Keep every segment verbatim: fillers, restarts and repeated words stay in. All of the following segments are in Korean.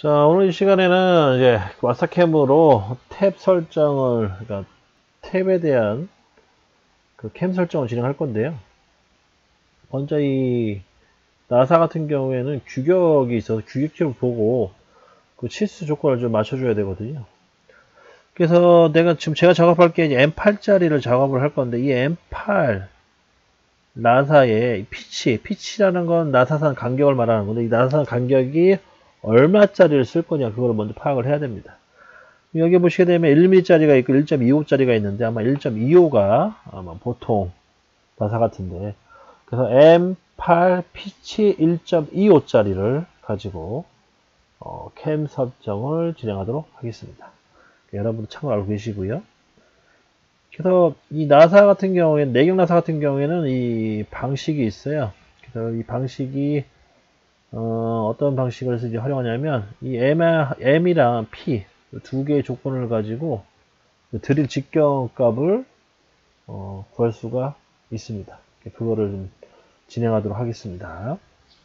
자, 오늘 이 시간에는 이제 와사캠으로 탭 설정을, 그러니까 탭에 대한 그 캠 설정을 진행할 건데요. 먼저 이 나사 같은 경우에는 규격이 있어서 규격치를 보고 그 치수 조건을 좀 맞춰줘야 되거든요. 그래서 내가 지금 제가 작업할 게 이제 엠 팔 짜리를 작업을 할 건데, 이 엠 팔 나사의 피치, 피치라는 건 나사선 간격을 말하는 건데, 이 나사선 간격이 얼마짜리를 쓸 거냐, 그걸 먼저 파악을 해야 됩니다. 여기 보시게 되면 일 밀리미터 짜리가 있고 일 점 이오 짜리가 있는데, 아마 일 점 이오가 아마 보통 나사 같은데, 그래서 엠 팔 피치 일 점 이오 짜리를 가지고 어, 캠 설정을 진행하도록 하겠습니다. 여러분도 참고로 알고 계시고요. 그래서 이 나사 같은 경우에는, 내경 나사 같은 경우에는 이 방식이 있어요. 그래서 이 방식이 어, 어떤 방식을 이제 활용하냐면, 이 M, M이랑 P 두 개의 조건을 가지고 드릴 직경 값을 어, 구할 수가 있습니다. 그거를 좀 진행하도록 하겠습니다.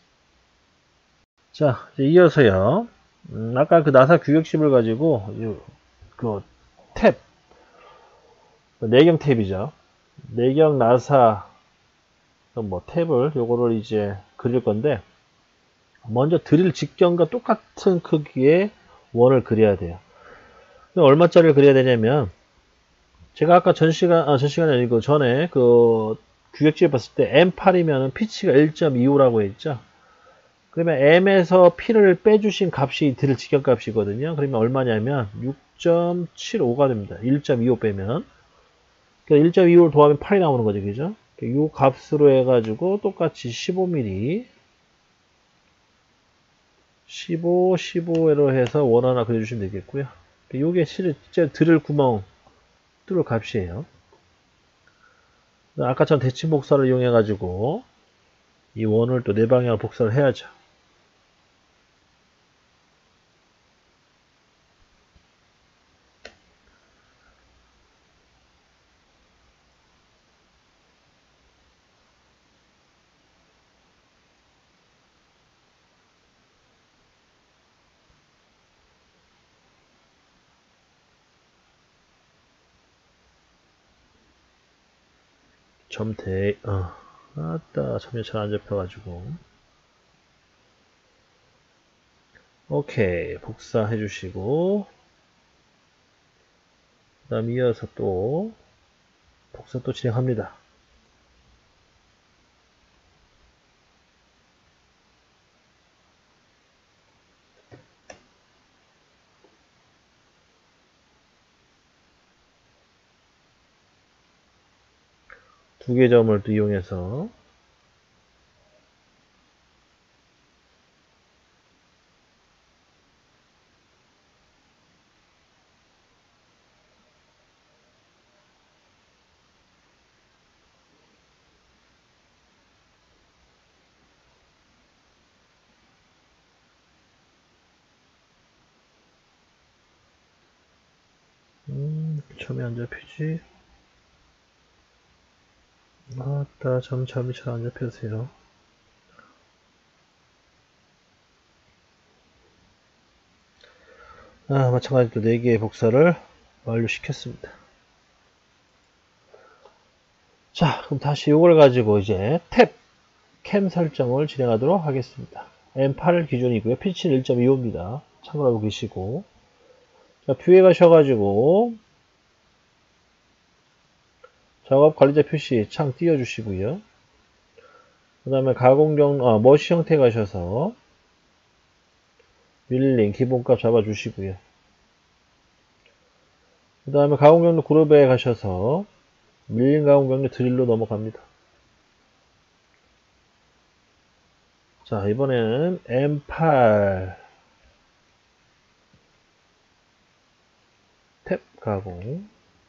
자, 이제 이어서요. 음, 아까 그 나사 규격식을 가지고 그 탭, 내경 탭이죠. 내경 나사 뭐 탭을 요거를 이제 그릴 건데, 먼저 드릴 직경과 똑같은 크기의 원을 그려야 돼요. 얼마짜리를 그려야 되냐면, 제가 아까 전 시간, 아, 전 시간이 아니고 전에 그 규격지에 봤을 때 엠 팔이면 피치가 일 점 이오라고 했죠. 그러면 M에서 P를 빼주신 값이 드릴 직경 값이거든요. 그러면 얼마냐면 육 점 칠오가 됩니다. 일 점 이오 빼면. 그러니까 일 점 이오를 더하면 팔이 나오는 거죠. 그죠? 이 값으로 해가지고 똑같이 십오 밀리미터, 십오, 십오로 해서 원 하나 그려주시면 되겠고요. 요게 실제 드릴 구멍 뚫을 값이에요. 아까처럼 대칭 복사를 이용해 가지고 이 원을 또 네 방향으로 복사를 해야죠. 점대, 어, 아따, 점이 잘 안 잡혀가지고. 오케이, 복사해 주시고, 그 다음 이어서 또, 복사 또 진행합니다. 두 개 점을 또 이용해서, 음, 점이 안 잡히지? 아따, 점, 점이 잘 안 잡혀서요. 아, 마찬가지로 네 개의 복사를 완료시켰습니다. 자, 그럼 다시 이걸 가지고 이제 탭, 캠 설정을 진행하도록 하겠습니다. 엠 팔 기준이고요. 피치는 일 점 이오입니다. 참고하고 계시고. 자, 뷰에 가셔가지고 작업 관리자 표시 창 띄워주시고요. 그 다음에 가공 경로, 아, 머시 형태 가셔서 밀링 기본값 잡아주시고요. 그 다음에 가공 경로 그룹에 가셔서 밀링 가공 경로 드릴로 넘어갑니다. 자, 이번에는 엠 팔 탭 가공.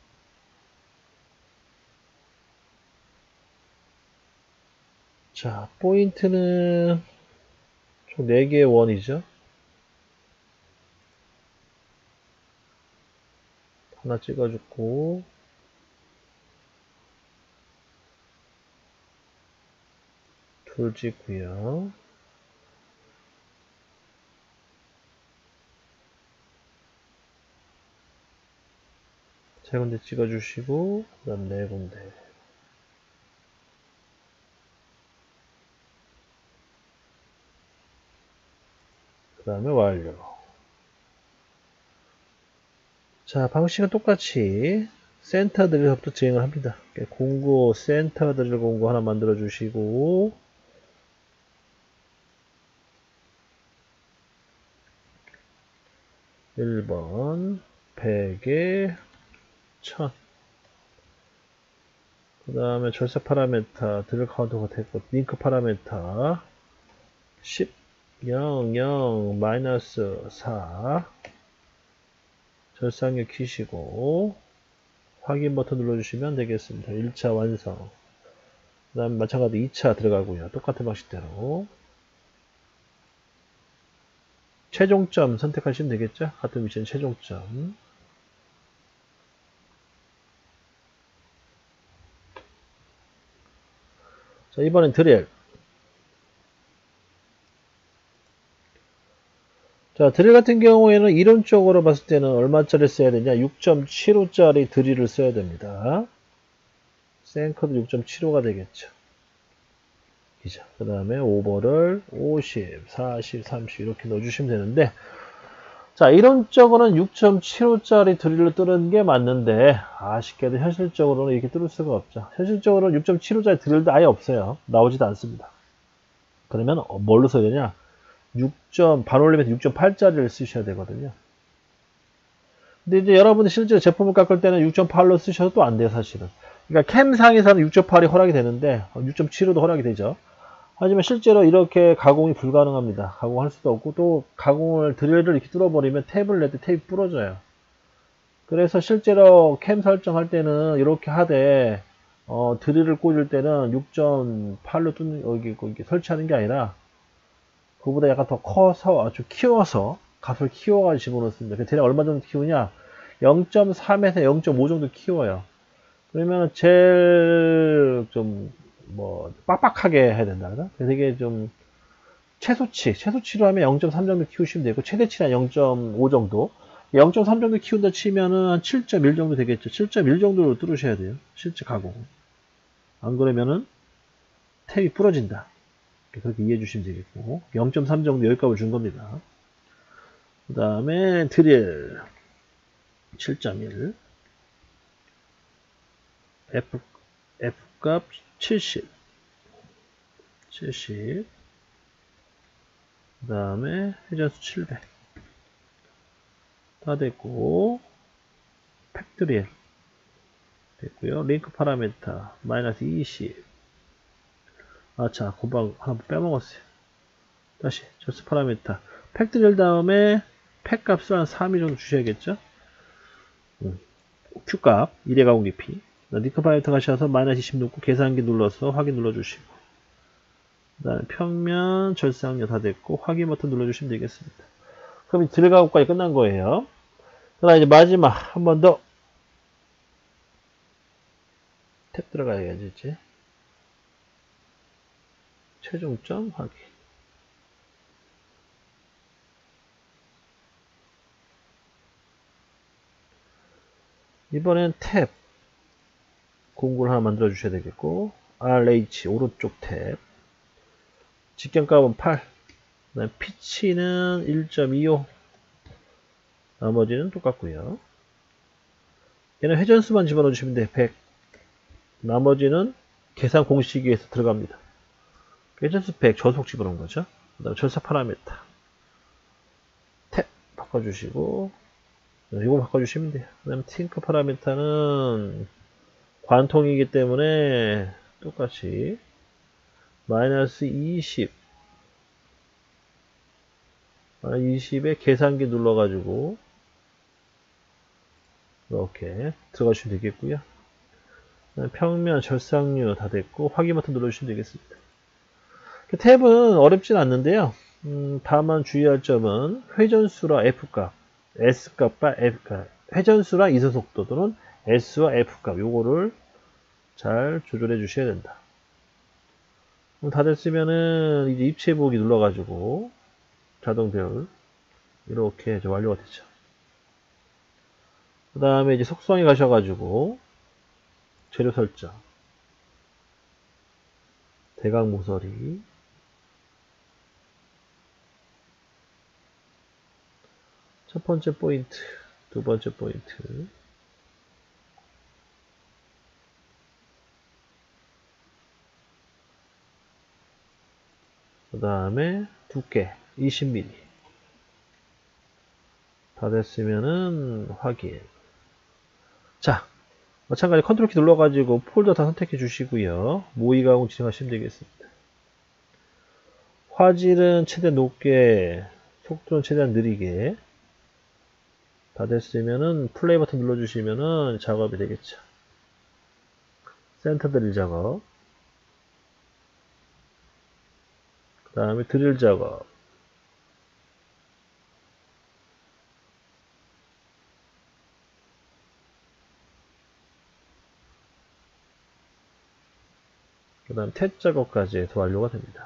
자, 포인트는 총 네 개의 원이죠. 하나 찍어주고, 둘 찍고요. 세 군데 찍어주시고, 그 다음 네 군데. 그 다음에 완료. 자, 방식은 똑같이 센터 드릴부터 진행을 합니다. 공구, 센터 드릴 공구 하나 만들어 주시고, 일 번, 백에 천. 그 다음에 절사 파라메타, 드릴 카운터가 됐고, 링크 파라메타, 십, 영, 영, 마이너스 사. 절상력 키시고, 확인 버튼 눌러주시면 되겠습니다. 일 차 완성. 그 다음에 마찬가지로 이 차 들어가고요. 똑같은 방식대로. 최종점 선택하시면 되겠죠? 같은 위치는 최종점. 자, 이번엔 드릴. 자, 드릴 같은 경우에는 이론적으로 봤을 때는 얼마짜리 써야 되냐? 육 점 칠오짜리 드릴을 써야 됩니다. 생커도 육 점 칠오가 되겠죠. 그 다음에 오버를 오십, 사십, 삼십 이렇게 넣어주시면 되는데, 자, 이론적으로는 육 점 칠오짜리 드릴로 뚫는 게 맞는데, 아쉽게도 현실적으로는 이렇게 뚫을 수가 없죠. 현실적으로는 육 점 칠오짜리 드릴도 아예 없어요. 나오지도 않습니다. 그러면 뭘로 써야 되냐? 육. 반올림에서 육 점 팔짜리를 쓰셔야 되거든요. 근데 이제 여러분이 실제로 제품을 깎을 때는 육 점 팔로 쓰셔도 또 안 돼요, 사실은. 그러니까 캠상에서는 육 점 팔이 허락이 되는데, 육 점 칠오도 허락이 되죠. 하지만 실제로 이렇게 가공이 불가능합니다. 가공할 수도 없고, 또 가공을 드릴을 이렇게 뚫어버리면 탭을 낼 때 탭이 부러져요. 그래서 실제로 캠 설정할 때는 이렇게 하되, 어, 드릴을 꽂을 때는 육 점 팔로 뚫는, 여기, 여기 설치하는 게 아니라, 그거보다 약간 더 커서, 아주 키워서, 값을 키워가지고 집어넣습니다. 대략 얼마 정도 키우냐? 영 점 삼에서 영 점 오 정도 키워요. 그러면 제일 좀, 뭐, 빡빡하게 해야 된다. 되게 좀, 최소치, 최소치로 하면 영 점 삼 정도 키우시면 되고, 최대치는 영 점 오 정도. 영 점 삼 정도 키운다 치면은 칠 점 일 정도 되겠죠. 칠 점 일 정도로 뚫으셔야 돼요. 실제 가공. 안 그러면은 탭이 부러진다. 그렇게 이해해 주시면 되겠고, 영 점 삼 정도 여기값을 준 겁니다. 그 다음에 드릴 칠 점 일, F, F값 칠십, 칠십, 그 다음에 회전수 칠백. 다 됐고, 팩토리얼 됐고요. 링크 파라메타 마이너스 이십. 아차, 고방 하나 빼먹었어요. 다시 저스 파라메타 팩토리얼 다음에 팩 값을 한 삼 이 정도 주셔야겠죠. 음. Q값 일회 가공 깊이. 링크 파라메타 가셔서 마이너스 이십 넣고 계산기 눌러서 확인 눌러주시고, 그 다음에 평면 절상력 다 됐고 확인 버튼 눌러주시면 되겠습니다. 그럼 드릴 가공까지 끝난 거예요. 그 다음 이제 마지막 한 번 더 탭 들어가야지 이제. 최종점 확인. 이번엔 탭 공구를 하나 만들어 주셔야 되겠고, 알에이치 오른쪽 탭, 직경값은 팔, 그다음 피치는 일 점 이오, 나머지는 똑같고요. 얘는 회전수만 집어넣어 주시면 돼. 백. 나머지는 계산 공식에서 들어갑니다. 회전수 백, 저속 집어넣은 거죠. 그 다음 절사 파라메타 탭 바꿔주시고, 이거 바꿔주시면 돼요. 그 다음에 팅크 파라메타는 관통이기 때문에 똑같이 마이너스 이십, 이십에 계산기 눌러가지고 이렇게 들어가시면 되겠고요. 평면 절상류 다 됐고 확인 버튼 눌러주시면 되겠습니다. 탭은 어렵진 않는데요. 음, 다만 주의할 점은 회전수라 F값, S값과 F값, 회전수라 이소속도 또는 S와 F값 요거를 잘 조절해 주셔야 된다. 다 됐으면은 이제 입체 보기 눌러가지고 자동 배열 이렇게 완료가 되죠. 그 다음에 이제 속성에 가셔가지고 재료 설정, 대각 모서리, 첫 번째 포인트, 두 번째 포인트, 그 다음에 두께 이십 밀리미터. 다 됐으면은 확인. 자, 마찬가지 컨트롤 키 눌러가지고 폴더 다 선택해 주시고요. 모의 가공 진행하시면 되겠습니다. 화질은 최대한 높게, 속도는 최대한 느리게. 다 됐으면은 플레이 버튼 눌러주시면은 작업이 되겠죠. 센터 드릴 작업, 그 다음에 드릴 작업, 그 다음 탭 작업까지 해서 완료가 됩니다.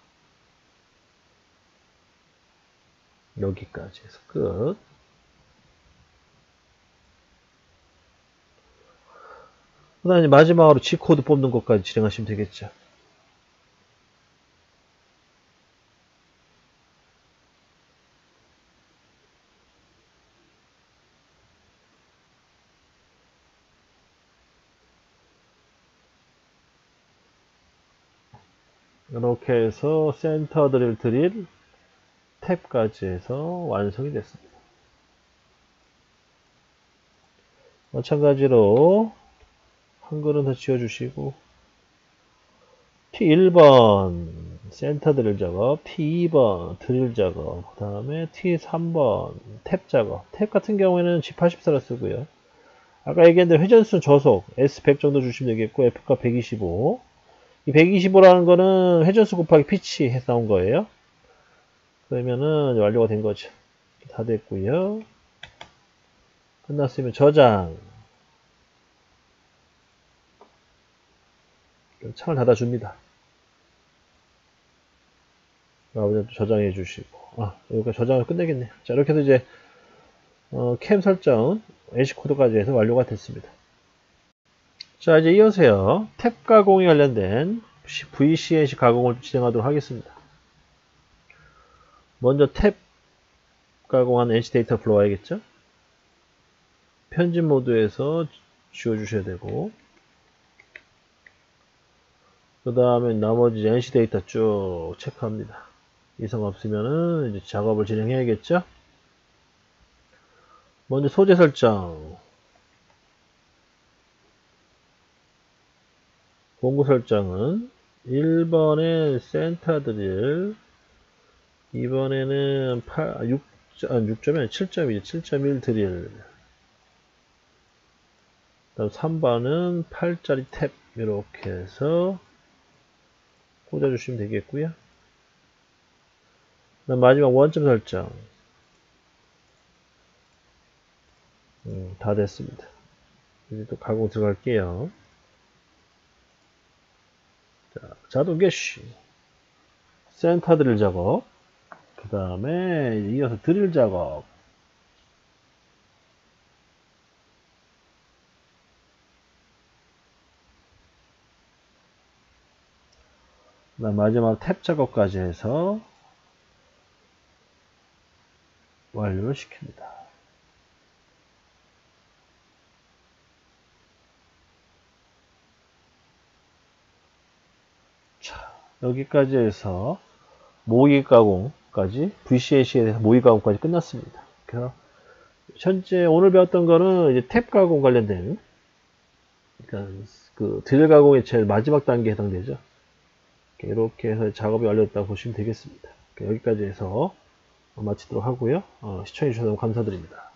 여기까지 해서 끝. 그 다음에 마지막으로 G코드 뽑는 것까지 진행하시면 되겠죠. 이렇게 해서 센터 드릴 드릴 탭까지 해서 완성이 됐습니다. 마찬가지로 한글은 더 지워주시고 티 일 번 센터 드릴 작업, 티 이 번 드릴 작업, 그 다음에 티 삼 번 탭 작업. 탭 같은 경우에는 지 팔십사를 쓰고요. 아까 얘기했는데 회전수 저속 에스 백 정도 주시면 되겠고 F값 백이십오. 이 백이십오라는 거는 회전수 곱하기 피치 해서 나온 거예요. 그러면은 완료가 된 거죠. 다 됐고요. 끝났으면 저장. 창을 닫아줍니다. 아버지도 저장해 주시고. 아, 여기까지 저장을 끝내겠네요. 자, 이렇게 해서 이제, 어, 캠 설정, 에이씨코드까지 해서 완료가 됐습니다. 자, 이제 이어서요. 탭 가공에 관련된 브이씨엔씨 가공을 진행하도록 하겠습니다. 먼저 탭 가공한 엔씨 데이터 플로우 와야겠죠? 편집 모드에서 지워주셔야 되고, 그 다음에 나머지 엔씨 데이터 쭉 체크합니다. 이상 없으면은 이제 작업을 진행해야겠죠? 먼저 소재 설정, 공구 설정은 일 번에 센터 드릴, 이 번에는 팔, 육, 아, 육 점이 아니라 칠 점이죠. 칠 점 일 드릴. 다음 삼 번은 팔짜리 탭 이렇게 해서 꽂아주시면 되겠고요. 그다음 마지막 원점 설정. 음, 다 됐습니다. 이제 또 가공 들어갈게요. 자, 자동 게쉬. 센터 드릴 작업. 그 다음에 이어서 드릴 작업. 그다음 마지막 탭 작업까지 해서 완료를 시킵니다. 자, 여기까지 해서 모의 가공까지 브이씨엔씨에 대해서 모의 가공까지 끝났습니다. 그래서 현재 오늘 배웠던 거는 이제 탭 가공 관련된 그러니까 그 드릴 가공의 제일 마지막 단계에 해당되죠. 이렇게 해서 작업이 완료됐다고 보시면 되겠습니다. 여기까지 해서 마치도록 하고요. 어, 시청해주셔서 감사드립니다.